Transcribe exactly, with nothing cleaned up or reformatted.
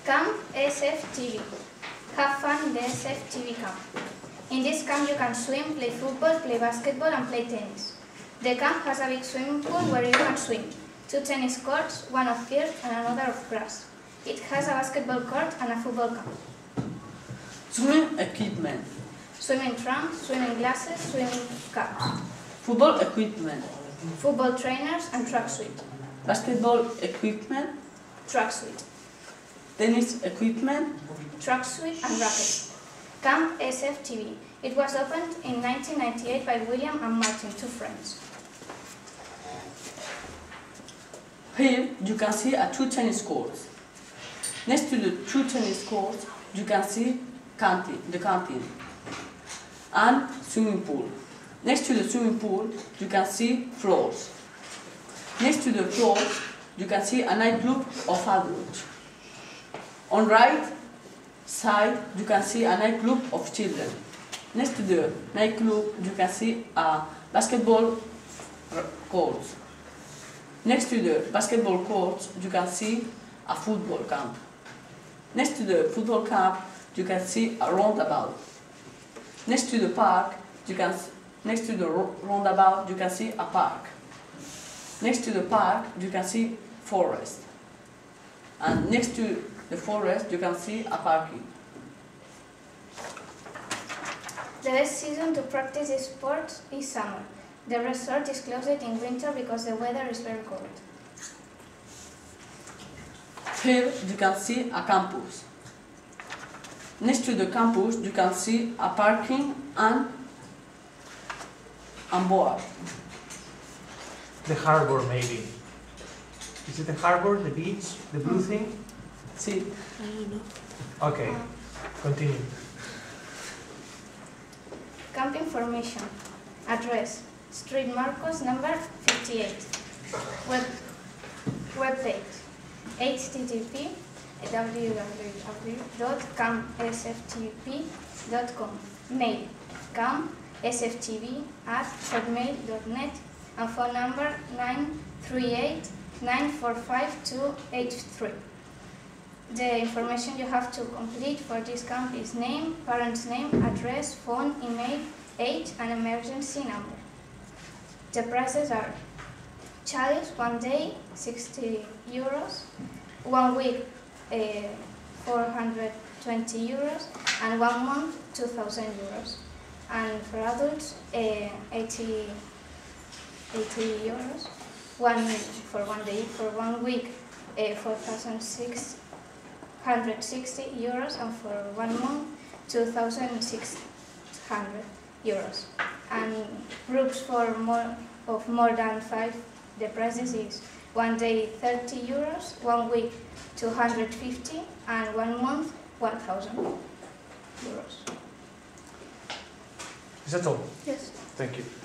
Camp S F T V. Have fun in the S F T V camp. In this camp you can swim, play football, play basketball and play tennis. The camp has a big swimming pool where you can swim, two tennis courts, one of earth and another of grass. It has a basketball court and a football camp. Swimming equipment. Swimming trunks, swimming glasses, swimming caps. Football equipment. Football trainers and track suit. Basketball equipment. Track suit. Tennis equipment. Track suit and racket. Camp S F T V. It was opened in nineteen ninety-eight by William and Martin, two friends. Here you can see a two tennis courts. Next to the two tennis courts you can see canteen, the canteen and swimming pool. Next to the swimming pool you can see floors. Next to the floors you can see a nightclub of adults. On right side you can see a nightclub of children. Next to the nightclub you can see a basketball court. Next to the basketball court you can see a football camp. Next to the football camp you can see a roundabout. Next to the park you can next to the roundabout you can see a park. Next to the park you can see forest. And next to the forest you can see a parking. The best season to practice this sport is summer. The resort is closed in winter because the weather is very cold. Here you can see a campus. Next to the campus you can see a parking and a board. The harbor, maybe. Is it the harbor, the beach, the blue thing? See? I don't know. Okay, continue. Camp information. Address. Street Marcos, number fifty-eight. Web web page. H T T P w w w dot camp s f t p dot com. Mail. camp s f t v at hotmail dot net and phone number nine three eight nine four five two eight three. The information you have to complete for this camp is name, parent's name, address, phone, email, age, and emergency number. The prices are child one day sixty euros, one week uh, four hundred twenty euros, and one month two thousand euros. And for adults uh, eighty, eighty euros, one for one day, for one week uh, four thousand six hundred sixty euros, and for one month two thousand six hundred euros. And groups for more of more than five, the prices is one day thirty euros, one week two hundred fifty, and one month one thousand euros. Is that all? Yes. Thank you.